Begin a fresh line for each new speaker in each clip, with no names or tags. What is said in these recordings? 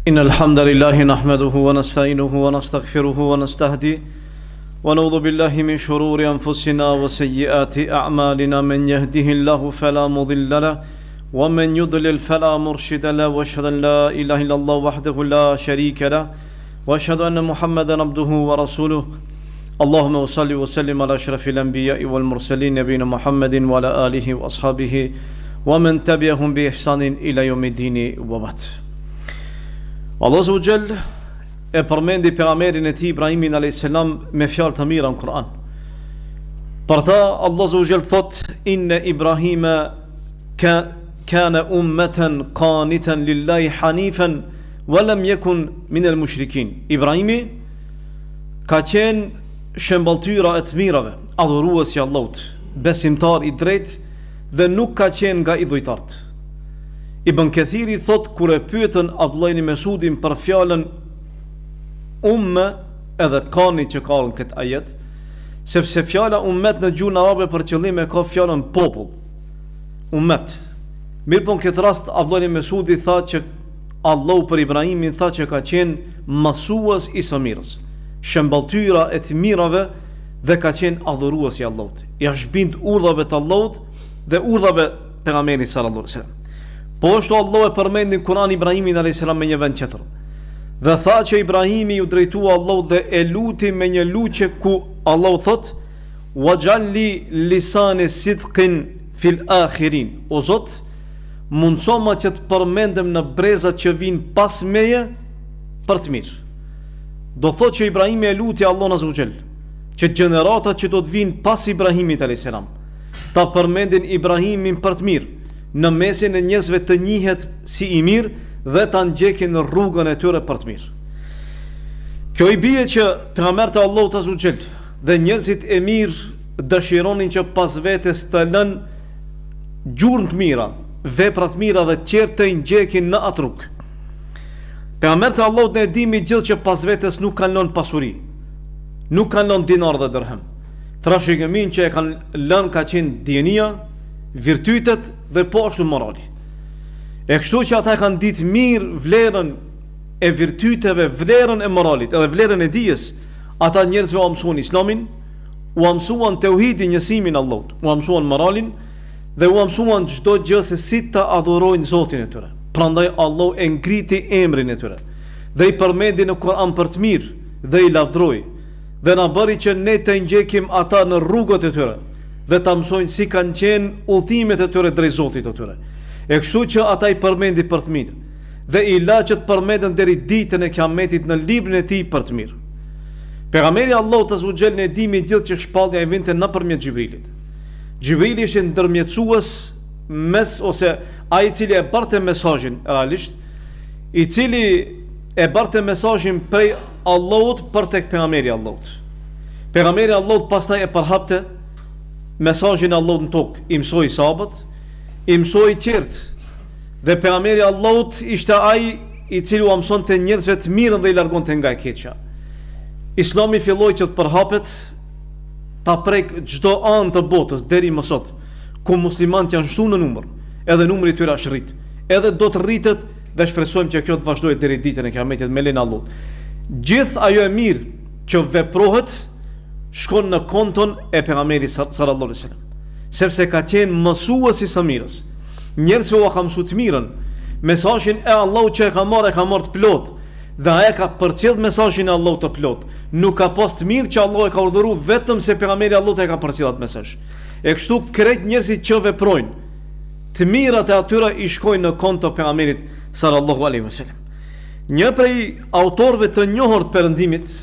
إن الحمد لله نحمده ونستعينه ونستغفره ونستهديه ونعوذ بالله من شرور أنفسنا وسيئات أعمالنا من يهده الله فلا مضل له ومن يضلل فلا مرشد له وأشهد أن لا إله إلا الله وحده لا شريك له وأشهد أن محمدا عبده ورسوله اللهم صل وسلم على أشرف الأنبياء والمرسلين نبينا محمد وعلى آله وأصحابه ومن تبعهم بإحسان إلى يوم الدين وبعد. Allah Azza wa Jall e përmendi pejgamberin e tij Ibrahimin alayhis salam me fjalë të mira në Kur'an. Për ta Allah Azza wa Jall thot inna Ibrahima kana ummatan qanitan lillahi hanifan wa lam yakun min al-mushrikin. Ibrahimi ka qenë shembulltyra e të mirave, adhurues i Allahut, besimtar i drejtë dhe nuk ka qenë nga idhujtarët. Ibn Kathiri thot kur e pyetën Abdullah ibn Mesudin për fjalën umme edhe kani që ka në këtë ajet, sepse fjala ummet në gjuhën arabe për qëllim e ka fjalën popull, ummet. Mirë po në këtë rast Abdullah ibn Mesudi tha që Allahu për Ibrahimin tha që ka qenë mësues i së mirës, shembulltyra e të mirave dhe ka qenë adhurues i Allahut. Ja shbind urdhave të Allahut dhe urdhave pejgamberit sallallahu alaihi wasallam. Po ashtu Allah e përmendi në Kur'an Ibrahimin a.s. me një vend tjetër. Dhe tha që Ibrahimi ju drejtua Allah dhe e luti me një lutje ku Allah thot "Wajalli lisane sidqin fil akhirin". O Zot, mundsoma që të përmendem në brezat që vinë pas meje për të mirë. Do thot që Ibrahimi e luti Allah azza wa jall që gjeneratat që do të vinë pas Ibrahimit a.s. ta përmendin Ibrahimin për të mirë, në mesin e njerëzve të njihet si i mirë dhe ta ndjekin në rrugën e tyre për të mirë. Kjo i bie që pejgambert e Allahut azza wa jall dhe njerëzit e mirë dëshironin që pas vetes të lënë gjurmë të mira, vepra të mira dhe qertë të ndjekin në atë rrugë. Pejgambert e Allahut ne dimi gjithë që pas vetes nuk kanë lënë pasuri, nuk kanë lënë dinar dhe dirham. Trashëgimin që e kanë lënë ka qenë dienia, virtytet dhe po ashtu morali. E kështu që ata kanë ditë mirë vlerën e virtyteve, vlerën e moralit edhe vlerën e dijes, ata njerëzve u mësuan islamin, u mësuan tauhidin, njësimin Allahut, u mësuan moralin dhe u mësuan çdo gjë se si ta adhurojnë Zotin e tyre. Prandaj Allahu e ngriti emrin e tyre dhe i përmendi në Kur'an për të mirë dhe i lavdroi dhe na bëri që ne të ndjekim ata në rrugët e tyre dhe ta mësojnë si kanë qenë udhëtimet e tyre drejt Zotit të tyre. E kështu që ata i përmendi për të mirë dhe i la që të përmenden deri ditën e Kiametit në librin e tij për të mirë. Pejgamberi Allahut azza wa jall ne dimi gjithë që shpallja e vinte nëpërmjet Xhibrilit. Xhibrili ishte ndërmjetësues mes ose ai i cili e barte mesazhin realisht, i cili e barte mesazhin prej Allahut për tek pejgamberi Allahut. Pejgamberi Allahut pastaj e përhapte mesazhin e Allahut në tokë, i mësoi sahabët, i mësoi qertë. Dhe pejgamberi Allahut ishte ai i cili u mësonte njerëzve të mirën dhe i largonte nga e keqja. Islami filloi që të përhapet, ta prek çdo anë të botës deri më sot, ku muslimanët janë shtunë në numër, edhe numri i tyre është rrit. Edhe do të rritet dhe shpresojmë që kjo të vazhdojë deri ditën e Kiametit me lenin Allahut. Gjithë ajo e mirë që veprohet shkon në konton e pejgamberit sallallahu alaihi wasallam, sepse ka qenë mësues i së mirës. Njerëzve u ka mësuar të mirën, mesazhin e Allahut që e ka marrë të plot, dhe ai ka përcjell mesazhin e Allahut të plot. Nuk ka pas të mirë që Allahu e ka urdhëruar, vetëm se pejgamberi Allahut e ka përcjell atë mesazh. E kështu krejt njerëzit që veprojnë të mirat e atyre i shkojnë në konto të pejgamberit sallallahu alaihi wasallam. Një prej autorëve të njohur të Perëndimit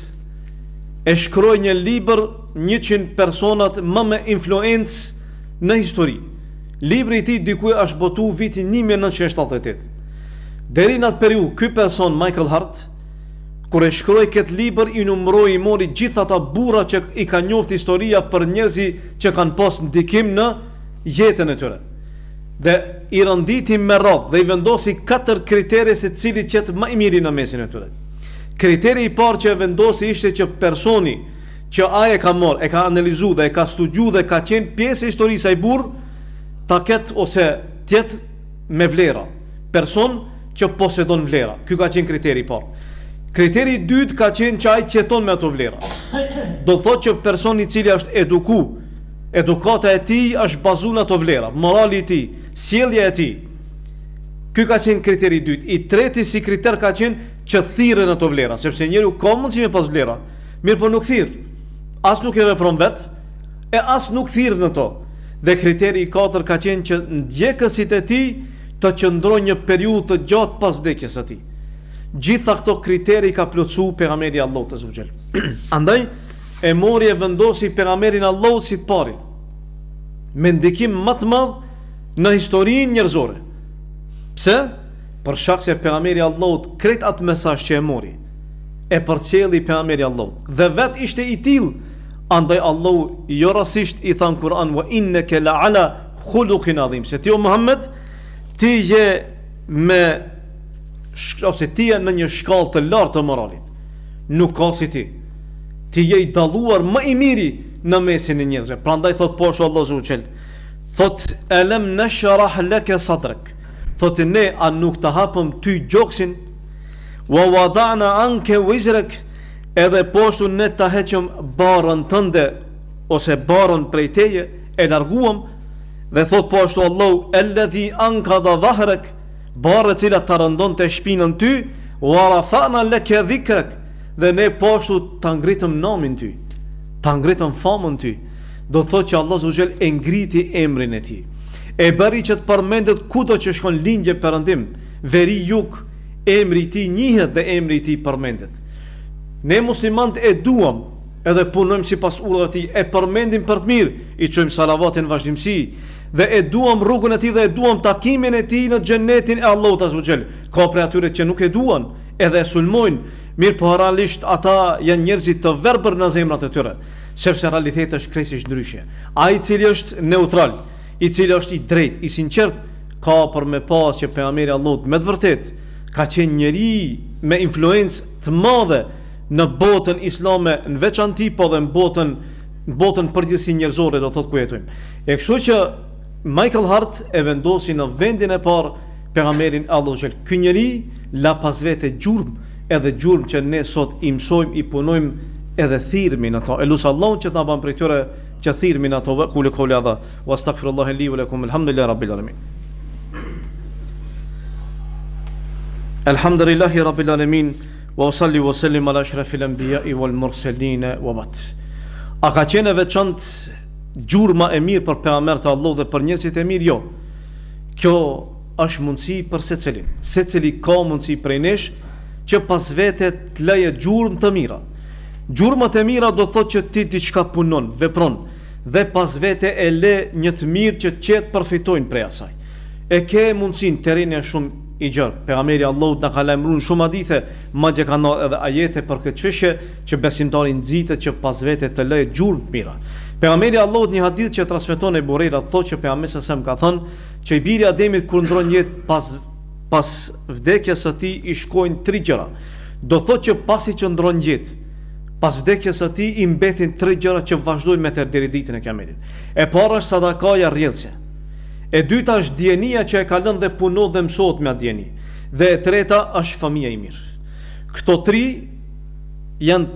e shkroi një libër 100 personat më me influencë në histori. Libri i tij diku është botu vitin 1978. Deri në atë periudhë, ky person Michael Hart, kur e shkroi këtë libër, i numëroi, i mori gjithë ata burra që i ka njoft historia për njerëzit që kanë pas ndikim në jetën e tyre. Dhe i rënditi me radhë dhe i vendosi 4 kritere se cili qëtë më i miri në mesin e tyre. Kriteri i parë që e vendosi ishte që personi që ai e ka marrë, e ka analizuar dhe e ka studiuar dhe ka qenë pjesë e historisë ai burr, ta ketë ose tjetë me vlera. Person që posedon vlera. Ky ka qenë kriteri i parë. Kriteri i dytë ka qenë që ai jeton me ato vlera. Do thotë që personi i cili është edukata e tij është bazuar në ato vlera, morali i tij, sjellja e tij. Ky ka qenë kriteri i dytë. I treti si kriter ka qenë që thirrën ato vlera, sepse njeriu ka mundësi me pas vlera, mirë po nuk thirr. As nuk e vepron vet, e as nuk thirr në to. Dhe kriteri i katërt ka qenë që ndjekësit e tij të qëndrojnë një periudhë të gjatë pas vdekjes së tij. Gjitha këto kriteri ka plotësuar pejgamberi Allahut azza wa jall. Andaj e mori e vendosi pejgamberin Allahut si të parin, me ndikim më të madh në historinë njerëzore. Pse? Për shkak se pejgamberi Allahut krejt atë mesazh që e mori e përcjelli pejgamberi Allahut dhe vet ishte i tillë. Andaj Allahu jo rastisht i than Kur'an wa innaka la ala khuluqin adhim, se ti o Muhammed ti je ti je në një shkallë të lartë të moralit. Nuk ka si ti. Ti je i dalluar më i miri në mesin e njerëzve. Prandaj thot poshtë Allahu subhanahu wa taala, thot alam nashrah laka sadrak. Thot ne a nuk të hapëm ty gjoksin, wa wada'na anka wizrak, edhe poshtu ne ta heqëm barën tënde ose barën prej teje, e larguam. Dhe thot poshtu Allahu alladhi anqadha dhahrak, barë e cila të rëndon të shpinën ty, wa rafa'na laka dhikrak, dhe ne poshtu të ngritëm namin ty, të ngritëm famën ty. Do të thot që Allah subhanahu e ngriti emrin e tij, e bëri që të përmendet kudo që shkon lindje perëndim, veri jug, emri i tij njihet dhe emri i tij përmendet. Ne muslimanët e duam, edhe punojmë sipas urdhave të tij, e përmendim për të mirë, i çojmë salavatin vazhdimsi, dhe e duam rrugën e tij dhe e duam takimin e tij në xhenetin e Allahut azza wa jall. Ka për atyre që nuk e duan, edhe e sulmojnë, mirë po realisht ata janë njerëzit të verbër në zemrat e tyre, sepse realiteti është krejtësisht ndryshe. Ai i cili është neutral, i cili është i drejtë, i sinqert, ka për me pas që pejgamberi Allahut me të vërtet ka qenë njeri me influencë të madhe në botën islame, në veçanti po dhe në botën përgjithësi njerëzore, do thotë ku jetojmë. E kështu që Michael Hart e vendosi në vendin e parë pejgamberin Allahut. Ky njeri la pas vete gjurmë, edhe gjurmë që ne sot i mësojmë, i punojmë, edhe thirrmi në to. Elusë Allahun që ta bën prej tyre që thirrmi në to. Qul qawli hadha wa astaghfirullaha li wa lakum, alhamdulillahi rabbil alamin. Alhamdulillahi rabbil alamin wa usalli wa sallim ala ashrafil anbiya'i wal mursalin wa bat. A ka qenë veçantë gjurma e mirë për pejgamberët e Allahut dhe për njerëzit e mirë? Jo. Kjo është mundësi për secilin. Secili ka mundësi prej nesh që pas vete të leje gjurmë të mira. Gjurmat e mira do thotë që ti diçka punon, vepron, dhe pas vete e le një të mirë që qetë përfitojnë prej asaj. E ke mundësin, terreni është shumë i gjerë. Pejgamberi Allahut na ka lajmëruar shumë hadithe, madje kanë edhe ajete për këtë çështje që besimtari nxitet që pas vete të lejë gjurmë të mira. Pejgamberi Allahut një hadith që transmeton e Bureira thotë që pejgamberi sa ka thënë që i biri Ademit kur ndron jetë pas vdekjes së tij i shkojnë 3 gjëra. Do thotë që pasi që ndron jetë, pas vdekjes së tij i mbetin 3 gjëra që vazhdojnë me të deri ditën e Kiametit. E para është sadakaja rrjedhse. E dyta është dienia që e ka lënë dhe punon dhe mësohet me atë dieni. Dhe e treta është familja i mirë. Këto 3 janë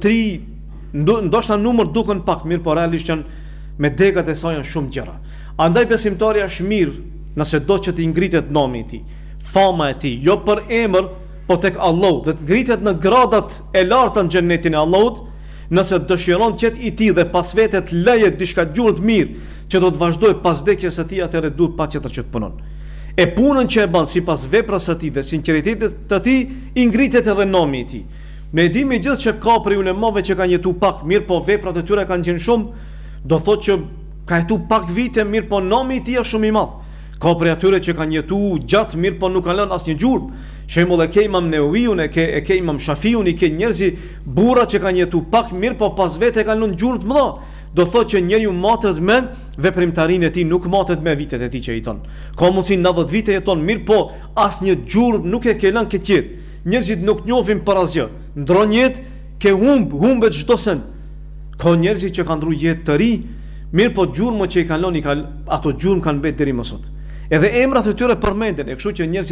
3, ndoshta numër duken pak, mirë po realisht janë me degat e saj janë shumë gjëra. Andaj besimtari është mirë nëse do që të ngritet nomi i tij, fama e tij, jo për emër, po tek Allahu, dhe të ngritet në gradat e larta në xhenetin e Allahut. Nëse dëshiron që i tij dhe pas vetet leje diçka gjurmë të mirë që do të vazhdoj pas vdekjes së tij, atëherë duhet patjetër që të punon. E punën që e bën sipas veprës së tij dhe sinqeritetit të tij, i ngritet edhe nomi i tij. Ne dimë gjithë që ka për ulemave që kanë jetuar pak, mirë po veprat e tyre kanë qenë shumë, do thotë që ka jetuar pak vite, mirë po nomi i tij është shumë i madh. Ka për atyre që kanë jetuar gjatë, mirë po nuk kanë lënë asnjë gjurmë. Shembull e ke Imam Newawiun, e ke Imam Shafiun, i ke njerëzi burra që kanë jetuar pak, mirë po pas vete kanë lënë gjurmë të mëdha. Do thotë që njeriu matet me veprimtarinë e tij, nuk matet me vitet e tij që jeton. Ka mundsi 90 vite jeton, mirë po asnjë gjurmë nuk e ke lënë këtë jetë. Njerëzit nuk njohin për asgjë. Ndron jetë, ke humbet çdo send. Ka njerëz që kanë ndruar jetë të ri, mirë po gjurmët që i kanë lënë, ato gjurmë kanë mbet deri më sot. Edhe emrat e tyre përmenden, e kështu që njerëzit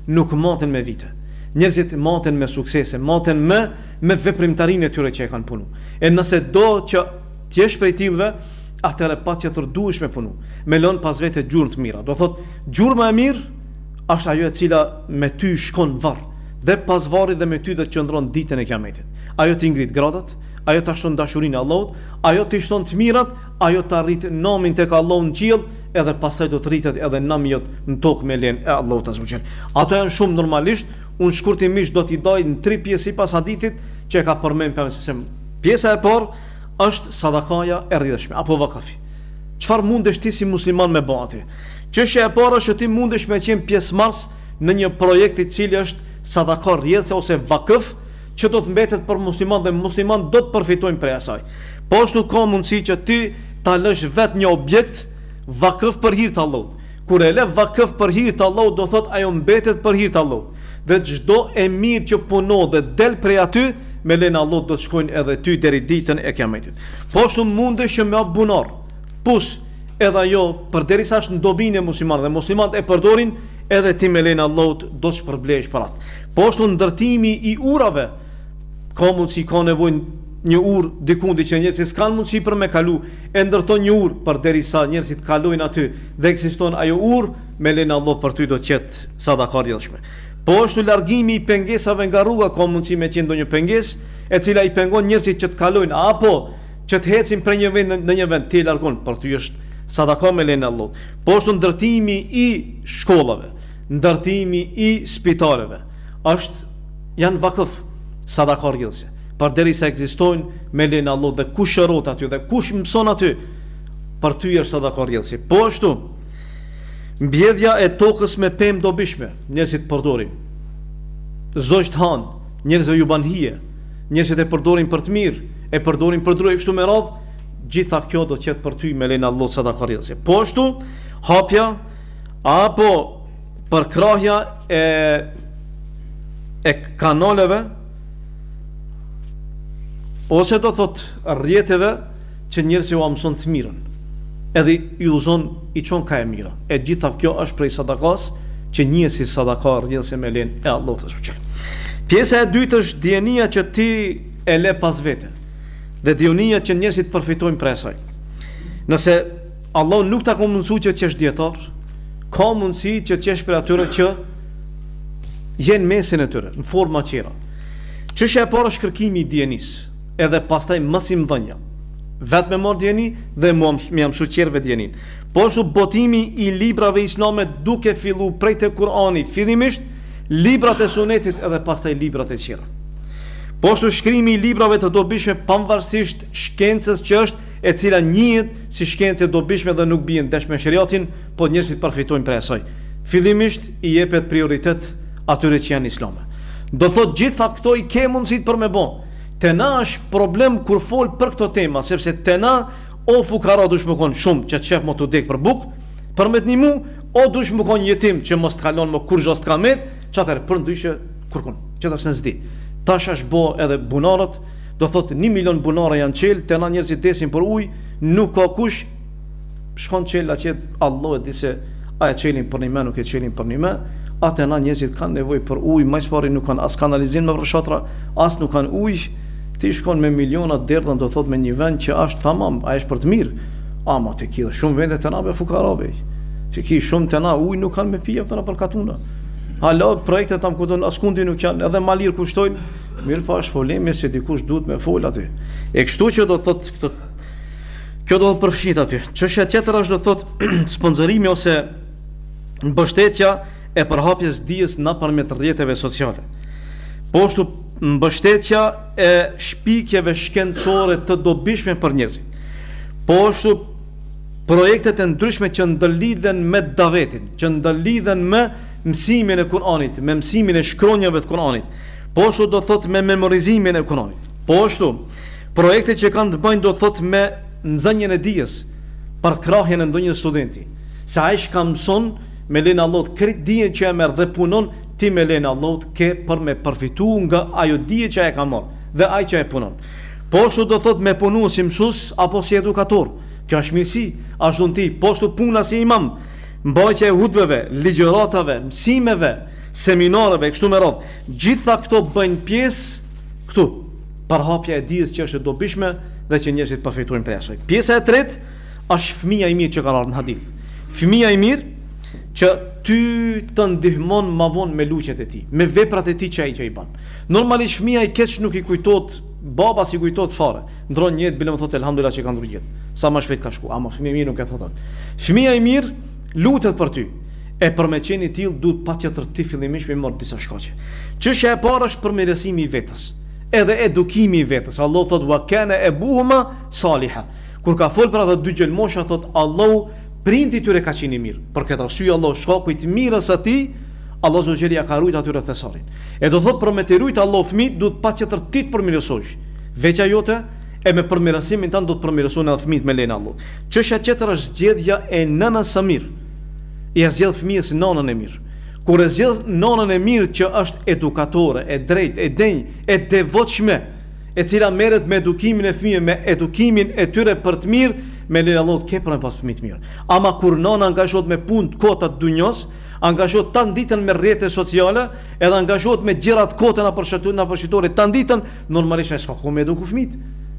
nuk maten me vite. Njerëzit maten me suksese, maten me veprimtarinë e tyre që e kanë punu. E nëse do që t'jesh prej tillëve, atëherë patjetër duhesh me punu. Me lënë pas vete gjurmë të mira. Do thotë, gjurma e mirë është ajo e cila me ty shkon varr. Dhe pas varrit dhe me ty do të qëndron ditën e Kiametit. Ajo t'i ngrit gradat, ajo t'a shton dashurinë e Allahut, ajo t'i shton të mirat, ajo t'a rrit namin tek Allahu në qiell, edhe pastaj do të rritet edhe nami jot në tokë me lenë e Allahut azza. Ato janë shumë normalisht. Unë shkurtimisht do t'i daj në 3 pjesë sipas hadithit që e ka përmend pejgamberi. Pjesa e parë është sadakaja e rrjedhshme apo vakafi. Çfarë mundesh ti si musliman me bë atë? Çështja e parë është që ti mundesh me qenë pjesëmarrës në një projekt i cili është sadaka rrjedhse ose vakëf, që do të mbetet për musliman dhe musliman do të përfitojnë prej asaj. Po ashtu ka mundësi që ti ta lësh vetë një objekt vakëf për hir të Allahut. Kur e le vakëf për hir të Allahut, do thotë ajo mbetet për hir të Allahut. Dhe çdo e mirë që punon dhe del prej aty, me lenë Allahut do të shkojnë edhe ty deri ditën e Kiametit. Po ashtu mundesh që me bunar, pus, edhe ajo përderisa është në dobinë e muslimanëve dhe muslimanët e përdorin, edhe ti me lenë Allahut do të shpërblesh për atë. Po ashtu ndërtimi i urave, ka mundësi, ka nevojë një urë dikundi që njerëzit s'kan mundësi për me kalu, e ndërton një urë përderisa njerëzit kalojnë aty dhe ekziston ajo urë, me lenë Allahut për ty do të jetë sadaka rrjedhshme. Po ashtu largimi i pengesave nga rruga, ka mundësi me qenë ndonjë pengesë e cila i pengon njerëzit që të kalojnë apo që të ecin prej një vend në një vend, ti e largon, për ty është sadaka me lenë Allahut. Po ashtu ndërtimi i shkollave, ndërtimi i spitaleve, janë vakëf sadaka rrjedhse. Përderisa ekzistojnë me lenë Allahut dhe kush shërot aty dhe kush mëson aty, për ty është sadaka rrjedhse. Po ashtu mbjedhja e tokës me pemë dobishme, njerëzit përdorin. Zogj të han, njerëzve ju ban hije, njerëzit e përdorin për të mirë, e përdorin për drujë kështu me radhë, gjitha kjo do të jetë për ty me lenë Allahut sadaka rrjedhse. Po ashtu hapja apo përkrahja e kanaleve ose do thot rrjeteve që njerëzit u mëson të mirën, edhe i uzon i çon ka e mira. E gjitha kjo është prej sadakas që njeh si sadaka rrjedhse me lenë e Allahut azza wa jall. Pjesa e dytë është dienia që ti e le pas vete, dhe dienia që njerëzit përfitojnë prej saj. Nëse Allah nuk ta ka mundsuar që të jesh dietar, ka mundësi që të jesh për atyre që jenë mesin e tyre në forma tjera. Çështja e parë është kërkimi i dienisë, edhe pastaj mos i mdhënja. Vetë me marr dieni dhe më jam mësuar dienin. Po ashtu botimi i librave islame duke fillu prej te Kurani, fillimisht librat e Sunetit edhe pastaj librat e tjera. Po ashtu shkrimi i librave të dobishme pavarësisht shkencës që është, e cila njihet si shkencë e dobishme dhe nuk bien dash me shariatin, po njerëzit përfitojnë prej asaj. Fillimisht i jepet prioritet atyre që janë islame. Do thotë gjitha këto i ke mundësit për me bë. Te na është problem kur fol për këto tema, sepse te na o fukara dush më konë shumë që të shef më të dek për buk, për me të një mu, o dush më konë jetim që mos të kalon më kur gjost ka met, që atër për ndryshe kërkun, që atër se nëzdi. Tash është bo edhe bunarët, do thotë 1 milion bunara janë qelë, te na njerëzit desin për uj, nuk ka kush, shkon qelë atje, Allah e di se a e qelin për një me, nuk e qelin për një me, atë na njerëzit kanë nevoj për uj, majspari nuk kanë as kanalizim me vërshatra, as nuk kanë uj. Ti shkon me milionat derdhën, do thot me një vend që është tamam, a është për të mirë. Ama te ki dhe shumë vende të na be fukarave. Te ki shumë të na ujë nuk kanë me pije të na për katuna. Hala projekte tam ku don askundi nuk janë, edhe malir kushtojnë. Mirë pa është problemi se dikush duhet me fol aty. E kështu që do thot këtë, kjo do të përfshit aty. Çështja tjetër është do thot sponsorimi ose mbështetja e përhapjes dijes nëpërmjet rrjeteve sociale. Po ashtu mbështetja e shpikjeve shkencore të dobishme për njerëzit. Po ashtu projektet e ndryshme që ndërlidhen me davetin, që ndërlidhen me mësimin e Kur'anit, me mësimin e shkronjave të Kur'anit. Po ashtu do thot me memorizimin e Kur'anit. Po ashtu projekte që kanë të bëjnë do thot me nxënjen e dijes për krahjen e ndonjë studenti. Se ai shka mëson me lenë Allahut krit dijen që e merr dhe punon, ti me lenë Allahut ke për me përfitu nga ajo dije që e ka marrë dhe ai që e punon. Po ashtu do thot me punu si mësues apo si edukator. Kjo është mirësi, ashtu ti, po ashtu puna si imam, mbajtja e hutbeve, ligjëratave, mësimeve, seminareve kështu me radhë. Gjitha këto bëjnë pjesë këtu përhapja e dijes që është e dobishme dhe që njerëzit përfitojnë prej asaj. Pjesa e tretë është fëmia i mirë që ka ardhur në hadith. Fëmia i mirë që ty të ndihmon ma vonë me luqet e tij, me veprat e tij që ai i bën. Normalisht fëmia i keq nuk i kujtohet, baba si kujtohet fare. Ndron një jetë bile më thotë elhamdulillah që ka ndruar jetë. Sa më shpejt ka shku, ama fëmia i mirë nuk e thotë atë. Fëmia i mirë lutet për ty. E për me qenë i tillë duhet patjetër ti fillimisht me marr disa shkaqe. Çështja e parë është përmirësimi i vetes, edhe edukimi i vetes. Allah thotë wa kana abuhuma saliha. Kur ka fol për ato dy gjelmosha thotë Allahu prindi tyre ka qenë i mirë. Për këtë arsye Allah shkaku i të mirës atij, Allah zotëria ka ruajtur atyre thesarin. E do thotë për me të ruajtur Allah fëmijët duhet patjetër ti të përmirësosh. Veçja jote e me përmirësimin tanë do të përmirësojnë edhe fëmijët me lenin Allah. Çështja tjetër është zgjedhja e nënës së mirë. I zgjedh fëmijës nënën e mirë. Kur e zgjedh nënën e mirë që është edukatore, e drejtë, e denjë, e devotshme, e cila merret me edukimin e fëmijëve, me edukimin e tyre për të mirë, me lenin Allah të kepën pas fëmijë të mirë. Ama kur nëna angazhohet me punë kota të dunjos, angazhohet tan ditën me rrjete sociale, edhe angazhohet me gjëra të kota na përshitore tan ditën, normalisht ai s'ka kohë me eduku fëmijët.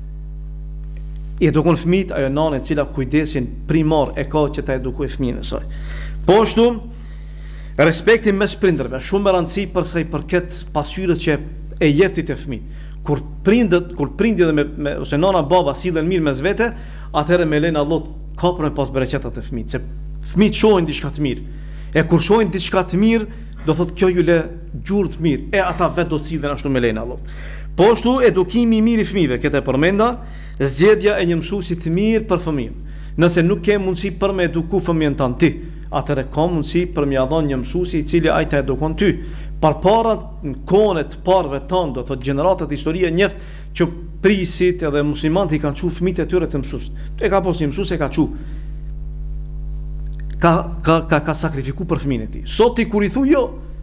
I edukon fëmijët ajo nëna e cila kujdesin primar e ka që ta edukojë fëmijën e saj. Po ashtu respekti mes prindërve, shumë e rëndësishme për sa i përket pasqyrës që e jep ti te fëmijët. Kur prindi dhe ose nëna baba sillen mirë mes vete, atëherë me lenin Allah kapën pas bereqetat e fëmijët, se fëmijët shohin diçka të mirë. E kur shohin diçka të mirë, do thotë kjo ju le gjurmë të mirë, e ata vetë do sillen ashtu me lenin Allah. Po ashtu edukimi i mirë i fëmijëve, këtë e përmenda, zgjedhja e një mësuesi të mirë për fëmijën. Nëse nuk ke mundësi për me eduku fëmijën tan ti, atëherë ka mundësi për m'ia dhënë një mësuesi i cili ai ta edukon ty. Përpara në kohën e të parëve tanë, do thotë gjeneratat historie njeh që prisit edhe muslimanët i kanë çu fëmijët e tyre të mësues. E ka pas një mësues e ka çu. Ka sakrifiku për fëmijën e tij. Sot ti kur i thu jo,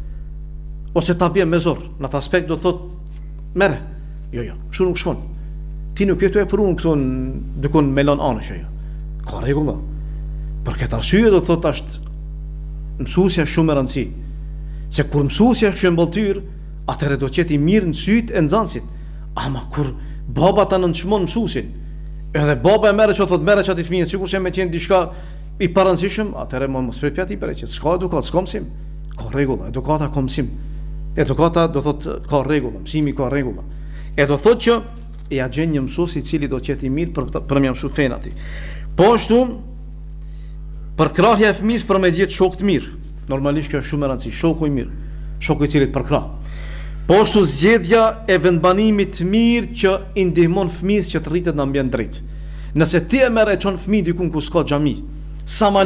ose ta bie me zor, në atë aspekt do thotë merre. Jo, kështu nuk shkon. Ti nuk jetu e për unë këtu dikon me lën anësh ajo. Ka rregulla. Për këtë arsye do thotë është mësuesja shumë e rëndësishme. Se kur mësuesja është shëmbëltyr, atëherë do të jetë i mirë në sytë e nxënësit. Ama kur baba ta nënçmon mësuesin, edhe baba e merret çfarë thotë merret çati fëmijën, sigurisht me qenë diçka i parëndësishëm, atëherë mos përpjati për që s'ka edukat, s'ka mësim. Ka rregulla, edukata ka mësim. Edukata do thotë ka rregulla, mësimi ka rregulla. E do thotë që ja gjen një mësues i cili do të jetë i mirë për më mësu fen atij. Po ashtu përkrahja e fëmijës për me gjetë shok të mirë. Normalisht kjo është shumë e rëndësishme, shoku i mirë, shoku i cili të përkrah. Po ashtu zgjedhja e vendbanimit të mirë që i ndihmon fëmijës që të rritet në ambient drejt. Nëse ti e merr e çon fëmijë diku ku s'ka xhami, sa më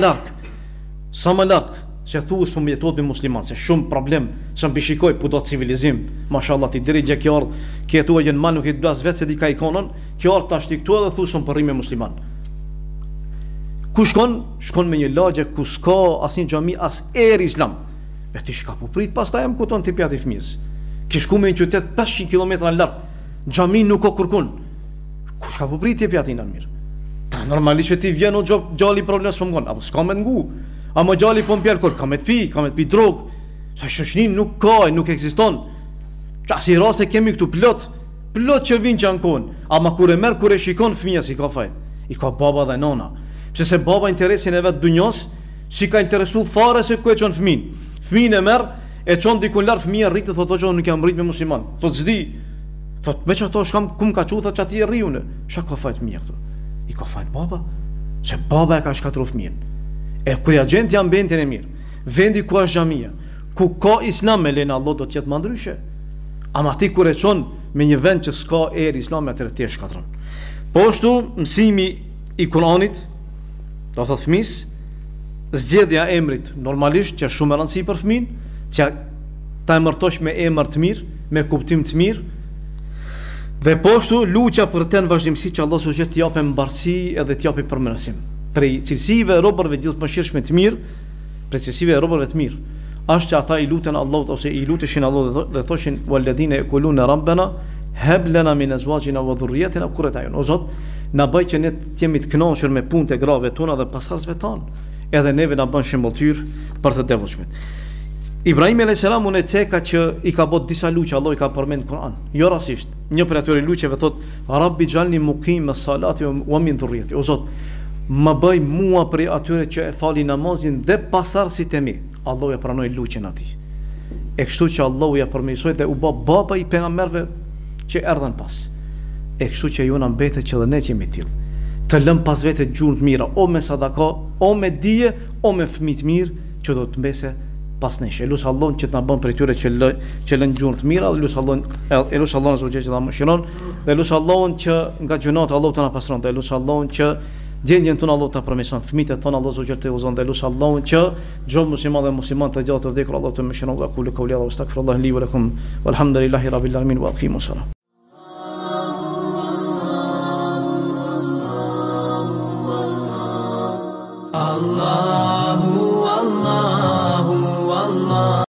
larg, se thuas po mjetohet me musliman, se shumë problem, se mbi shikoj po do civilizim, mashallah ti deri gjë kjo këtu që në mal nuk i blas vetë se di ka ikonon, kjo art tash ti këtu edhe thuson po rrim me musliman. Ku shkon me një lagje ku s'ka asnjë xhami, as islam. E ti shka po prit pastaj më kuton ti pjati fëmijës. Ki shku me një qytet 500 km larg. Xhami nuk ka kurkun. Ku shka po prit ti pjati në mirë. Ta normalisht që ti vjen o gjali problem s'po mgon, apo s'ka me ngu. Ama gjali po mpjel kur ka me të pi drog. Sa shoqëni nuk ka, nuk ekziston. Çasi rase kemi këtu plot që vin që ankon. Ama kur e merr kur e shikon fëmia si ka fajt. I ka baba dhe nona. Se baba interesin e vetë dunjos, si ka interesu fare se ku e qënë fëmin. Fëmin e merë, e qënë dikun larë, fëmija rritë, thotë që nuk jam rritë me musliman. Thotë zdi, thotë me që ato shkam, kum ka që, thotë që ati e rriune. Qa ka fajtë fëmija këtu? I ka fajtë baba, se baba e ka shkatru fëmijen. E kërja gjendë janë bentin e mirë, vendi ku është xhamia, ku ka islam me lena Allah do tjetë më ndryshe. Ama ti kur e qënë me një vend që s'ka erë islam, atëre ti e shkatron. Po ashtu mësimi i Kuranit, do thotë fëmis, zgjedhja e emrit normalisht që është shumë e rëndësishme për fëmin, që ta emërtosh me emër të mirë, me kuptim të mirë. Dhe po ashtu luçja për të në vazhdimsi që Allah subhanahu t'i japë mbarësi edhe t'i japë përmirësim. Prej cilësive e robërve gjithëmshirshme të mirë, prej cilësive e robërve të mirë, është që ata i luten Allahut ose i luteshin Allahut dhe thoshin walladhina yaquluna rabbana hab lana min azwajina wa dhurriyyatina qurrata ayun. O Zot, na bëj që ne të jemi të kënaqur me punët e grave tona dhe pasardhësve tonë, edhe neve na bën shembulltyr për të devotshmit. Ibrahim a.s. unë e ceka që i ka bot disa luqe, Allah i ka përmend në Kur'an. Jo rasisht. Një për atyre luqeve thot: Rabbi xhalni muqim as-salati wa min dhurriyyati. O Zot, më bëj mua për atyre që e fali namazin dhe pasardhësit e mi. Allah ja pranoi luqen atij. E kështu që Allah ja përmirësoi dhe u bë baba i pejgamberëve që erdhën pas. E kështu që ju na mbetet që dhe ne jemi tillë. Të lëm pas vete gjurmë të mira, o me sadaka, o me dije, o me fëmijë të mirë që do të mbese pas nesh. Elus Allahun që të na bën për tyre që lën gjurmë të mira, elus Allahun azza që ta mëshiron, dhe elus Allahun që nga gjunat Allahu të na pastron, dhe elus Allahun që gjendjen tonë Allahu ta përmirëson, fëmijët tonë Allahu azza të uzon, dhe elus Allahun që çdo musliman dhe musliman të gjatë të vdekur Allahu të mëshiron. Wa qulu qawli wa astaghfirullah li wa lakum walhamdulillahi rabbil alamin wa aqimus salam. Allah